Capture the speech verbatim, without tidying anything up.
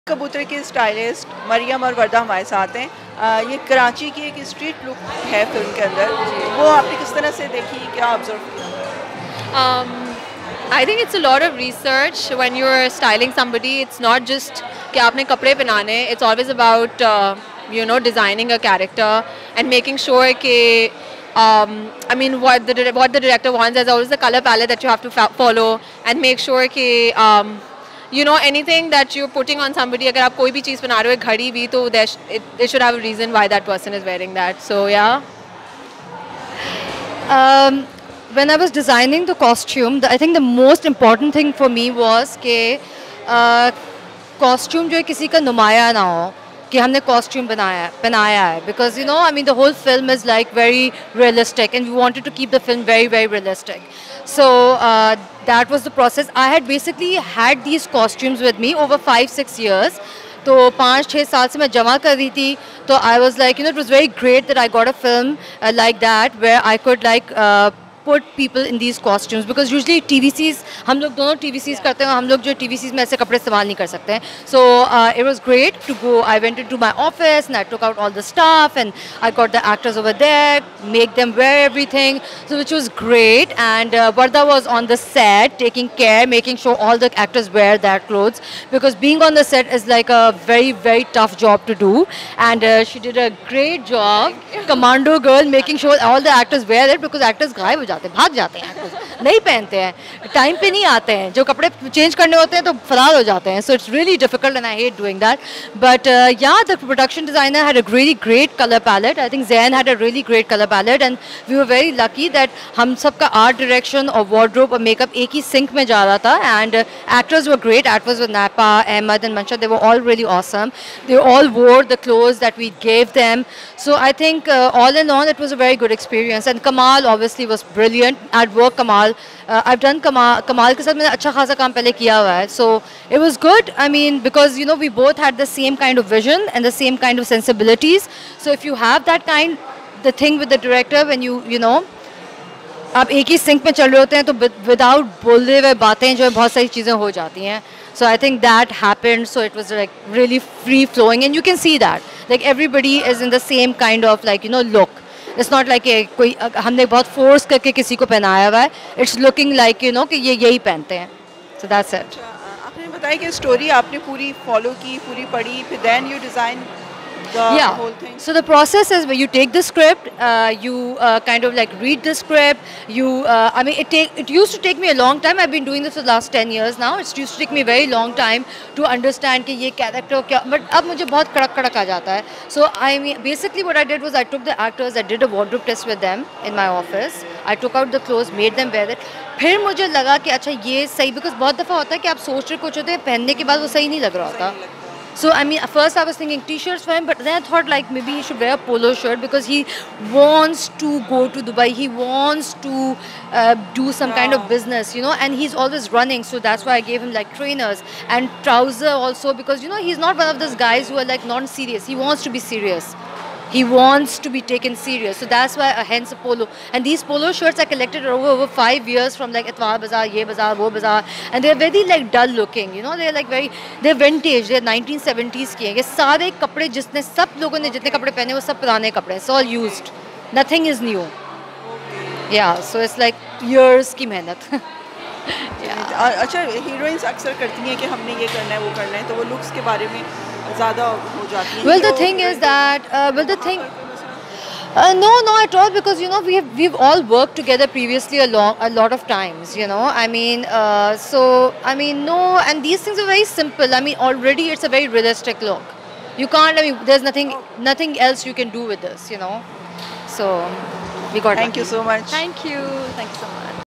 कबूतर के स्टाइलिस्ट मरियम और वर्दा हमारे साथ हैं। आ, ये कराची की एक स्ट्रीट लुक है फिल्म के अंदर, वो आपने किस तरह से देखी, क्या ऑब्जर्व किया? Um, I think it's a lot of research when you're styling somebody. It's not just कि आपने कपड़े पहनाने. It's always about uh, you know designing a character and making sure कि um, I mean what the what the director wants. There's always the color palette that you have to follow and make sure कि um, you know anything that you're putting on somebody. अगर आप कोई भी चीज़ बना रहे हो, घड़ी भी, तो there it, they should have a reason why that person is wearing that. So yeah. Um, when I was designing the costume, the, I think the most important thing for me was कि uh, costume जो है किसी का नुमाया ना हो कि हमने costume बनाया बनाया है, because you know I mean the whole film is like very realistic and we wanted to keep the film very very realistic. So uh, that was the process. I had basically had these costumes with me over five six years. तो पाँच छः साल से मैं जमा कर रही थी, तो I was like you know it was very great that I got a film uh, like that where I could like uh, put people in these costumes, because usually T V Cs हम लोग दोनों T V Cs करते हैं, हम लोग जो T V Cs में ऐसे कपड़े इस्तेमाल नहीं कर सकते हैं. So uh, it was great to go. I went into my office and I took out all the stuff and I got the actors over there, make them wear everything, so which was great. And uh, Varda was on the set taking care, making sure all the actors wear their clothes, because being on the set is like a very very tough job to do. And uh, she did a great job, commando girl, making sure all the actors wear it, because actors गायब हो जाते हैं, भाग जाते हैं, actors नहीं पहनते हैं, टाइम पे नहीं आते हैं, जो कपड़े चेंज करने होते हैं तो फरार हो जाते हैं. So it's really difficult and I hate doing that. But uh, yeah, the production designer had a really great color palette. I think Zain had a really great color palette and we were very lucky that हम सबका art direction और wardrobe और makeup एक ही sync में जा रहा था. And uh, actors were great. Actors were Napa, Ahmed and Mansha. They were all really awesome. They all wore the clothes that we gave them. So I think uh, all in all it was a very good experience. And Kamal obviously was brilliant at work. Kamal, uh, I've done Kamal. Kamal के साथ मैंने अच्छा खासा काम पहले किया हुआ है. So it was good. I mean, because you know we both had the same kind of vision and the same kind of sensibilities. So if you have that kind, the thing with the director, when you you know आप एक ही sink में चल रहे होते हैं, तो without बोलते हुए बातें जो है बहुत सारी चीज़ें हो जाती हैं. So I think that happened. So it was like really free flowing and you can see that like everybody is in the same kind of like you know look. It's not like a, कोई हमने बहुत force करके किसी को पहनाया हुआ है. It's looking like you know कि ये यही पहनते हैं. So that's it. आपने बताया कि स्टोरी आपने पूरी फॉलो की, पूरी पढ़ी, फिर then you design the yeah. whole thing. So the process is where you take the script, uh, you uh, kind of like read the script. You, uh, I mean, it take it used to take me a long time. I've been doing this for the last ten years now. It used to take me a very long time to understand कि ये character क्या. But अब मुझे बहुत कड़क कड़क आ जाता है. So I mean, basically what I did was I took the actors, I did a wardrobe test with them in my office. I took out the clothes, made them wear it. फिर मुझे लगा कि अच्छा ये सही, because बहुत दफ़ा होता है कि आप सोच रहे कुछ होते हैं, पहनने के बाद वो सही नहीं लग रहा होता. So I mean, first I was thinking t-shirts for him, but then I thought like maybe he should wear a polo shirt because he wants to go to Dubai. He wants to uh, do some kind of business, you know, and he's always running. So that's why I gave him like trainers and trouser also, because you know he's not one of those guys who are like non-serious. He wants to be serious. He wants to be taken serious. So that's why uh, hence a polo. And these polo shirts I collected over over five years from like Itwar Bazaar, Ye Bazaar, Wo Bazaar, and they're very like dull looking. You know, they're like very they're vintage. They're nineteen seventies के हैं. ये सारे कपड़े जितने सब लोगों ने जितने कपड़े पहने वो सब पुराने कपड़े. It's all used. Nothing is new. Yeah. So it's like years की मेहनत. yeah. अच्छा, हीरोइंस अक्सर करती हैं कि हमने ये करना है, वो करना है, तो वो लुक्स के बारे में ज़्यादा हो जाती हैं. Well, the thing is that uh, well the thing uh, no no at all, because you know we have we've all worked together previously a long a lot of times, you know. I mean uh, so I mean no, and these things are very simple. I mean already it's a very realistic look. You can't, I mean there's nothing nothing else you can do with this, you know. So we got thank you so much. Thank you. Thank you so much.